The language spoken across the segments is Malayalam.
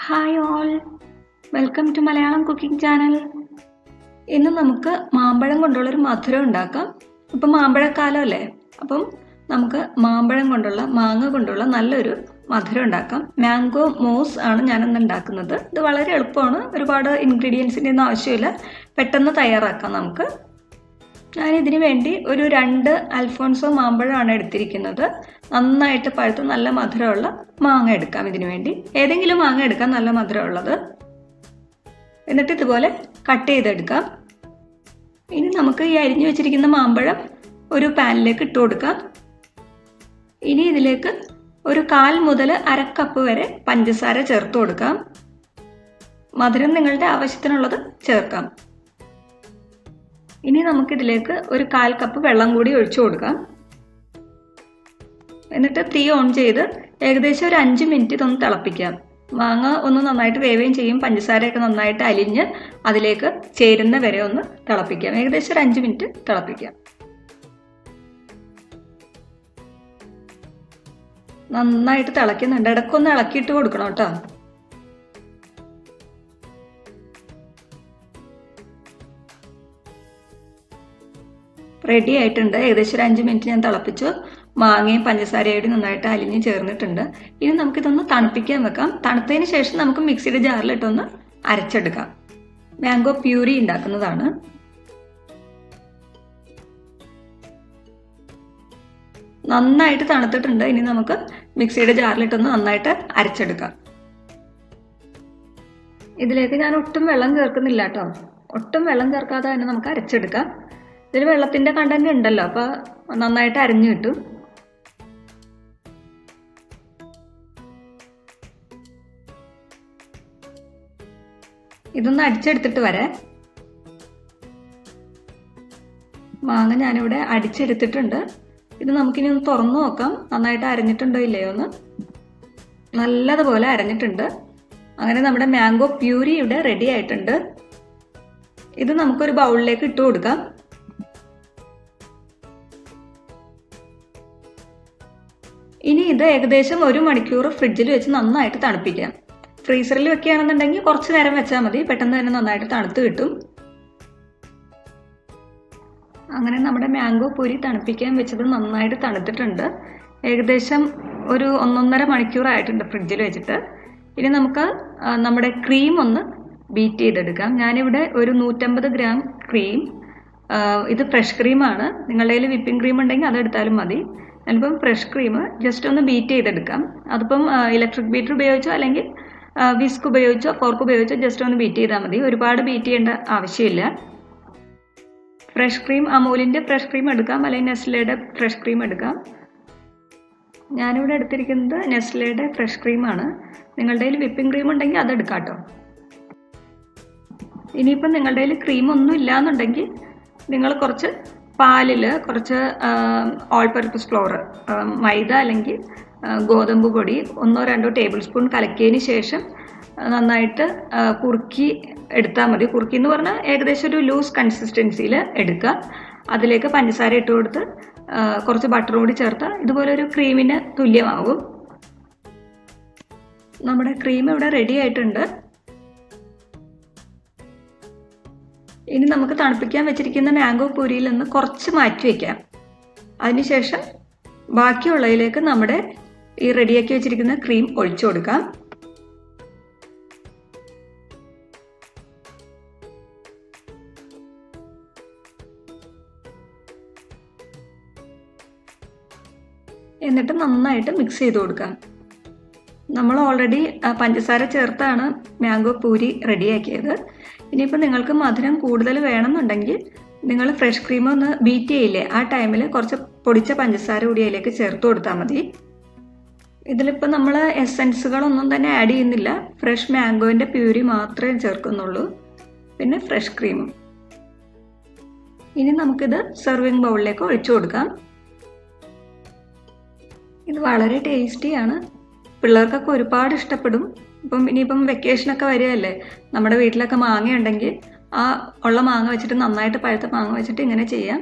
Hi all, welcome to Malayalam cooking channel. ഇന്ന് നമുക്ക് മാമ്പഴം കൊണ്ടുള്ളൊരു മധുരം ഉണ്ടാക്കാം. ഇപ്പം മാമ്പഴക്കാലം അല്ലേ, അപ്പം നമുക്ക് മാങ്ങ കൊണ്ടുള്ള നല്ലൊരു മധുരം ഉണ്ടാക്കാം. മാംഗോ മോസ് ആണ് ഞാനിന്ന് ഉണ്ടാക്കുന്നത്. ഇത് വളരെ എളുപ്പമാണ്, ഒരുപാട് ഇൻഗ്രീഡിയൻസിൻ്റെ ഒന്നും ആവശ്യമില്ല, പെട്ടെന്ന് തയ്യാറാക്കാം നമുക്ക്. ഞാനിതിന് വേണ്ടി ഒരു 2 അൽഫോൺസോ മാമ്പഴമാണ് എടുത്തിരിക്കുന്നത്. നന്നായിട്ട് പഴുത്ത് നല്ല മധുരമുള്ള മാങ്ങ എടുക്കാം. ഇതിനു വേണ്ടി ഏതെങ്കിലും മാങ്ങ എടുക്കാം, നല്ല മധുരമുള്ളത്. എന്നിട്ട് ഇതുപോലെ കട്ട് ചെയ്തെടുക്കാം. ഇനി നമുക്ക് ഈ അരിഞ്ഞു വെച്ചിരിക്കുന്ന മാമ്പഴം ഒരു പാനിലേക്ക് ഇട്ട് കൊടുക്കാം. ഇനി ഇതിലേക്ക് ഒരു 1/4 മുതൽ 1/2 കപ്പ് വരെ പഞ്ചസാര ചേർത്ത് കൊടുക്കാം. മധുരം നിങ്ങളുടെ ആവശ്യത്തിനുള്ളത് ചേർക്കാം. ഇനി നമുക്കിതിലേക്ക് ഒരു 1/4 കപ്പ് വെള്ളം കൂടി ഒഴിച്ചു കൊടുക്കാം. എന്നിട്ട് തീ ഓൺ ചെയ്ത് ഏകദേശം ഒരു 5 മിനിറ്റ് ഇതൊന്ന് തിളപ്പിക്കാം. മാങ്ങ ഒന്ന് നന്നായിട്ട് വേവുകയും ചെയ്യും, പഞ്ചസാരയൊക്കെ നന്നായിട്ട് അലിഞ്ഞ് അതിലേക്ക് ചേരുന്ന വരെ ഒന്ന് തിളപ്പിക്കാം. ഏകദേശം ഒരു 5 മിനിറ്റ് തിളപ്പിക്കാം. നന്നായിട്ട് തിളയ്ക്കുന്നുണ്ട്, ഇടയ്ക്കൊന്ന് ഇളക്കിയിട്ട് കൊടുക്കണം കേട്ടോ. റെഡി ആയിട്ടുണ്ട്. ഏകദേശം ഒരു 5 മിനിറ്റ് ഞാൻ തിളപ്പിച്ചു. മാങ്ങയും പഞ്ചസാരയോട് നന്നായിട്ട് അലിഞ്ഞ് ചേർന്നിട്ടുണ്ട്. ഇനി നമുക്കിതൊന്ന് തണുപ്പിക്കാൻ വെക്കാം. തണുത്തതിന് ശേഷം നമുക്ക് മിക്സിയുടെ ജാറിലിട്ടൊന്ന് അരച്ചെടുക്കാം. മാംഗോ പ്യൂരി ഉണ്ടാക്കുന്നതാണ്. നന്നായിട്ട് തണുത്തിട്ടുണ്ട്. ഇനി നമുക്ക് മിക്സിയുടെ ജാറിലിട്ടൊന്ന് നന്നായിട്ട് അരച്ചെടുക്കാം. ഇതിലേക്ക് ഞാൻ ഒട്ടും വെള്ളം ചേർക്കുന്നില്ല കേട്ടോ. ഒട്ടും വെള്ളം ചേർക്കാതെ തന്നെ നമുക്ക് അരച്ചെടുക്കാം. ഇതിൽ വെള്ളത്തിൻ്റെ കണ്ടന്റ് ഉണ്ടല്ലോ, അപ്പോൾ നന്നായിട്ട് അരഞ്ഞു കിട്ടും. ഇതൊന്ന് അടിച്ചെടുത്തിട്ട് വരാം. മാങ്ങ ഞാനിവിടെ അടിച്ചെടുത്തിട്ടുണ്ട്. ഇത് നമുക്കിനി ഒന്ന് തുറന്നു നോക്കാം, നന്നായിട്ട് അരഞ്ഞിട്ടുണ്ടോ ഇല്ലയോ എന്ന്. നല്ലതുപോലെ അരഞ്ഞിട്ടുണ്ട്. അങ്ങനെ നമ്മുടെ മാംഗോ പ്യൂരി ഇവിടെ റെഡി ആയിട്ടുണ്ട്. ഇത് നമുക്കൊരു ബൗളിലേക്ക് ഇട്ട് കൊടുക്കാം. ഇനി ഇത് ഏകദേശം 1 മണിക്കൂർ ഫ്രിഡ്ജിൽ വെച്ച് നന്നായിട്ട് തണുപ്പിക്കാം. ഫ്രീസറിൽ വെക്കുകയാണെന്നുണ്ടെങ്കിൽ കുറച്ച് നേരം വെച്ചാൽ മതി, പെട്ടെന്ന് തന്നെ നന്നായിട്ട് തണുത്ത് കിട്ടും. അങ്ങനെ നമ്മുടെ മാംഗോ പൂരി തണുപ്പിക്കാൻ വെച്ചത് നന്നായിട്ട് തണുത്തിട്ടുണ്ട്. ഏകദേശം ഒരു 1.5 മണിക്കൂർ ആയിട്ടുണ്ട് ഫ്രിഡ്ജിൽ വെച്ചിട്ട്. ഇനി നമുക്ക് നമ്മുടെ ക്രീം ഒന്ന് ബീറ്റ് ചെയ്തെടുക്കാം. ഞാനിവിടെ ഒരു 150 ഗ്രാം ക്രീം, ഇത് ഫ്രഷ് ക്രീമാണ്. നിങ്ങളുടെ കയ്യിൽ വിപ്പിംഗ് ക്രീം ഉണ്ടെങ്കിൽ അതെടുത്താലും മതി. ഞാനിപ്പം ഫ്രഷ് ക്രീം ജസ്റ്റ് ഒന്ന് ബീറ്റ് ചെയ്തെടുക്കാം. അതിപ്പം ഇലക്ട്രിക് ബീറ്റർ ഉപയോഗിച്ചോ അല്ലെങ്കിൽ വിസ്ക് ഉപയോഗിച്ചോ ഫോർക്ക് ഉപയോഗിച്ചോ ജസ്റ്റ് ഒന്ന് ബീറ്റ് ചെയ്താൽ മതി. ഒരുപാട് ബീറ്റ് ചെയ്യേണ്ട ആവശ്യമില്ല. ഫ്രഷ് ക്രീം അമൂലിൻ്റെ ഫ്രഷ് ക്രീം എടുക്കാം, അല്ലെങ്കിൽ നെസ്ലയുടെ ഫ്രഷ് ക്രീം എടുക്കാം. ഞാനിവിടെ എടുത്തിരിക്കുന്നത് നെസ്ലയുടെ ഫ്രഷ് ക്രീമാണ്. നിങ്ങളുടെ കയ്യിൽ വിപ്പിംഗ് ക്രീം ഉണ്ടെങ്കിൽ അതെടുക്കാം കേട്ടോ. ഇനിയിപ്പം നിങ്ങളുടെ കയ്യിൽ ക്രീം ഒന്നും ഇല്ലയെന്നുണ്ടെങ്കിൽ നിങ്ങൾ കുറച്ച് പാലിൽ കുറച്ച് ഓൾ പർപ്പസ് ഫ്ലോർ, മൈദ അല്ലെങ്കിൽ ഗോതമ്പ് പൊടി 1-2 ടേബിൾ സ്പൂൺ കലക്കിയതിന് ശേഷം നന്നായിട്ട് കുറുക്കി എടുത്താൽ മതി. കുറുക്കി എന്ന് പറഞ്ഞാൽ ഏകദേശം ഒരു ലൂസ് കൺസിസ്റ്റൻസിയിൽ എടുക്കുക. അതിലേക്ക് പഞ്ചസാര ഇട്ട് കൊടുത്ത് കുറച്ച് ബട്ടർ കൂടി ചേർത്താൽ ഇതുപോലെ ഒരു ക്രീമിന് തുല്യമാകും. നമ്മുടെ ക്രീം ഇവിടെ റെഡി ആയിട്ടുണ്ട്. ഇനി നമുക്ക് തണുപ്പിക്കാൻ വെച്ചിരിക്കുന്ന മാംഗോ പൂരിയിൽ നിന്ന് കുറച്ച് മാറ്റി വയ്ക്കാം. അതിനുശേഷം ബാക്കിയുള്ളതിലേക്ക് നമ്മുടെ ഈ റെഡിയാക്കി വെച്ചിരിക്കുന്ന ക്രീം ഒഴിച്ചു കൊടുക്കാം. എന്നിട്ട് നന്നായിട്ട് മിക്സ് ചെയ്ത് കൊടുക്കാം. നമ്മൾ ഓൾറെഡി പഞ്ചസാര ചേർത്താണ് മാംഗോ പൂരി റെഡിയാക്കിയത്. ഇനിയിപ്പോൾ നിങ്ങൾക്ക് മധുരം കൂടുതൽ വേണമെന്നുണ്ടെങ്കിൽ നിങ്ങൾ ഫ്രഷ് ക്രീം ഒന്ന് ബീറ്റ് ചെയ്യില്ലേ, ആ ടൈമിൽ കുറച്ച് പൊടിച്ച പഞ്ചസാര കൂടി അതിലേക്ക് ചേർത്ത് കൊടുത്താൽ മതി. ഇതിലിപ്പോൾ നമ്മൾ എസൻസുകളൊന്നും തന്നെ ആഡ് ചെയ്യുന്നില്ല, ഫ്രഷ് മാംഗോൻ്റെ പ്യൂരി മാത്രമേ ചേർക്കുന്നുള്ളൂ, പിന്നെ ഫ്രഷ് ക്രീമും. ഇനി നമുക്കിത് സെർവിങ് ബൗളിലേക്ക് ഒഴിച്ചു കൊടുക്കാം. ഇത് വളരെ ടേസ്റ്റിയാണ്, പിള്ളേർക്കൊക്കെ ഒരുപാട് ഇഷ്ടപ്പെടും. ഇനിയിപ്പം വെക്കേഷനൊക്കെ വരികയല്ലേ, നമ്മുടെ വീട്ടിലൊക്കെ മാങ്ങ ഉണ്ടെങ്കിൽ ആ ഉള്ള മാങ്ങ വെച്ചിട്ട്, നന്നായിട്ട് പഴുത്ത മാങ്ങ വെച്ചിട്ട് ഇങ്ങനെ ചെയ്യാം.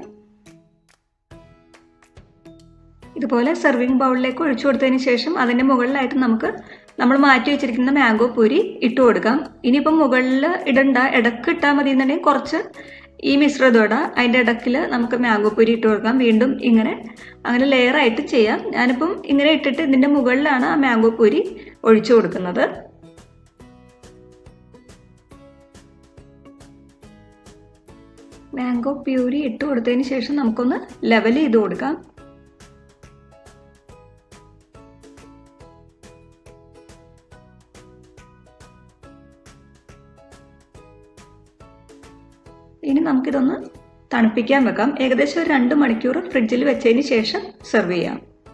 ഇതുപോലെ സെർവിങ് ബൗളിലേക്ക് ഒഴിച്ചു കൊടുത്തതിന് ശേഷം അതിൻ്റെ മുകളിലായിട്ട് നമുക്ക് നമ്മൾ മാറ്റി വെച്ചിരിക്കുന്ന മാംഗോ പൂരി ഇട്ട് കൊടുക്കാം. ഇനിയിപ്പം മുകളിൽ ഇടണ്ട, ഇടക്ക് ഇട്ടാൽ മതി എന്നുണ്ടെങ്കിൽ കുറച്ച് ഈ മിശ്രിതം ഇടാം. അതിൻ്റെ ഇടക്കിൽ നമുക്ക് മാംഗോ പൂരി ഇട്ട് കൊടുക്കാം. വീണ്ടും അങ്ങനെ ലെയറായിട്ട് ചെയ്യാം. ഞാനിപ്പം ഇങ്ങനെ ഇട്ടിട്ട് ഇതിൻ്റെ മുകളിലാണ് ആ മാംഗോ പൂരി ഒഴിച്ചു കൊടുക്കുന്നത്. മാംഗോ പ്യൂരി ഇട്ട് കൊടുത്തതിന് ശേഷം നമുക്കൊന്ന് ലെവൽ ചെയ്ത് കൊടുക്കാം. ഇനി നമുക്കിതൊന്ന് തണുപ്പിക്കാൻ വെക്കാം. ഏകദേശം ഒരു 2 മണിക്കൂർ ഫ്രിഡ്ജിൽ വെച്ചതിന് ശേഷം സെർവ് ചെയ്യാം.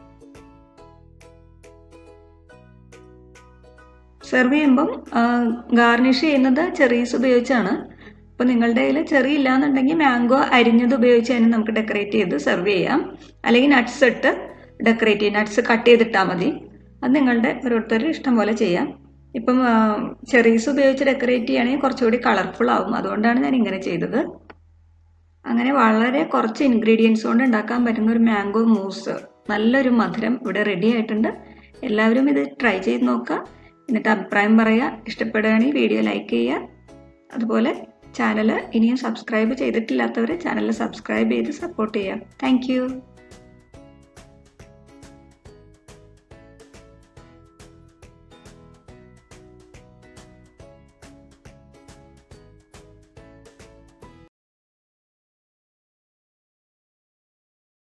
സെർവ് ചെയ്യുമ്പം ഗാർണിഷ് ചെയ്യുന്നത് ചെറീസ് ഉപയോഗിച്ചാണ്. അപ്പോൾ നിങ്ങളുടെ കയ്യിൽ ചെറി ഇല്ലാന്നുണ്ടെങ്കിൽ മാംഗോ അരിഞ്ഞത് ഉപയോഗിച്ച് തന്നെ നമുക്ക് ഡെക്കറേറ്റ് ചെയ്ത് സെർവ് ചെയ്യാം. അല്ലെങ്കിൽ നട്ട്സ് ഇട്ട് ഡെക്കറേറ്റ് ചെയ്യാം. നട്ട്സ് കട്ട് ചെയ്തിട്ടാൽ മതി. അത് നിങ്ങളുടെ ഓരോരുത്തരുടെ ഇഷ്ടം പോലെ ചെയ്യാം. ഇപ്പം ചെറീസ് ഉപയോഗിച്ച് ഡെക്കറേറ്റ് ചെയ്യുകയാണെങ്കിൽ കുറച്ചുകൂടി കളർഫുൾ ആവും. അതുകൊണ്ടാണ് ഞാൻ ഇങ്ങനെ ചെയ്തത്. അങ്ങനെ വളരെ കുറച്ച് ഇൻഗ്രീഡിയൻസ് കൊണ്ട് ഉണ്ടാക്കാൻ പറ്റുന്ന ഒരു മാംഗോ മൂസ്, നല്ലൊരു മധുരം ഇവിടെ റെഡി ആയിട്ടുണ്ട്. എല്ലാവരും ഇത് ട്രൈ ചെയ്ത് നോക്കുക. എന്നിട്ട് അഭിപ്രായം പറയുക. ഇഷ്ടപ്പെടുകയാണെങ്കിൽ വീഡിയോ ലൈക്ക് ചെയ്യുക. അതുപോലെ ചാനൽ ഇനിയും സബ്സ്ക്രൈബ് ചെയ്തിട്ടില്ലാത്തവർ ചാനൽ സബ്സ്ക്രൈബ് ചെയ്ത് സപ്പോർട്ട് ചെയ്യുക. താങ്ക്